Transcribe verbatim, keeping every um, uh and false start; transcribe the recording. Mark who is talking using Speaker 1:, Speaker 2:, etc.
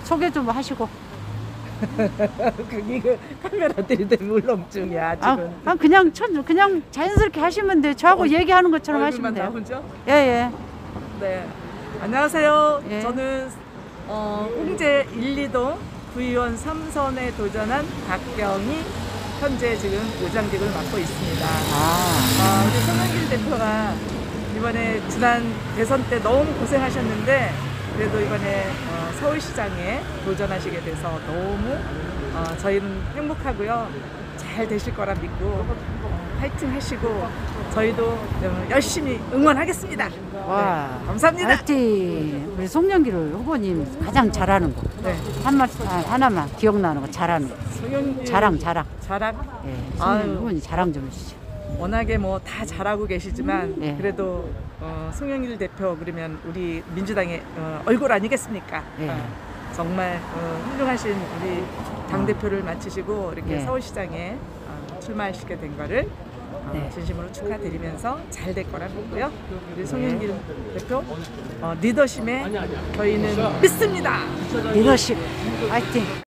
Speaker 1: 소개 좀 하시고.
Speaker 2: 이거 카메라 들이대 물렁증이야
Speaker 1: 아,
Speaker 2: 지금.
Speaker 1: 아 그냥 천 그냥 자연스럽게 하시면 돼요. 저하고
Speaker 2: 어,
Speaker 1: 얘기하는 것처럼 하시면
Speaker 2: 얼굴만
Speaker 1: 돼요.
Speaker 2: 나오죠?
Speaker 1: 예, 예.
Speaker 2: 네. 안녕하세요.
Speaker 1: 예.
Speaker 2: 저는 어, 홍제 일, 이동 구의원 삼 선에 도전한 박경희, 현재 지금 의장직을 맡고 있습니다.
Speaker 1: 아,
Speaker 2: 아, 우리 송영길 대표가 이번에 지난 대선 때 너무 고생하셨는데 그래도 이번에 어, 서울시장에 도전하시게 돼서 너무 어, 저희는 행복하고요. 잘 되실 거라 믿고 어, 화이팅 하시고 저희도 어, 열심히 응원하겠습니다.
Speaker 1: 와.
Speaker 2: 네, 감사합니다.
Speaker 1: 하여튼 우리 송영길 후보님 가장 잘하는 거.
Speaker 2: 네.
Speaker 1: 한 말씀 아, 하나만 기억나는 거 잘하는 거.
Speaker 2: 송영길
Speaker 1: 자랑, 자랑.
Speaker 2: 자랑.
Speaker 1: 예,
Speaker 2: 아유.
Speaker 1: 송영길 후보님 자랑 좀 해주시죠.
Speaker 2: 워낙에 뭐 다 잘하고 계시지만
Speaker 1: 네.
Speaker 2: 그래도 어, 송영길 대표 그러면 우리 민주당의 어, 얼굴 아니겠습니까?
Speaker 1: 네.
Speaker 2: 어, 정말 어, 훌륭하신 우리 당 대표를 마치시고 이렇게
Speaker 1: 네.
Speaker 2: 서울시장에 어, 출마하시게 된 거를 어,
Speaker 1: 네.
Speaker 2: 진심으로 축하드리면서 잘 될 거라 믿고요. 우리 송영길 대표 어, 리더십에 저희는 믿습니다.
Speaker 1: 리더십 화이팅.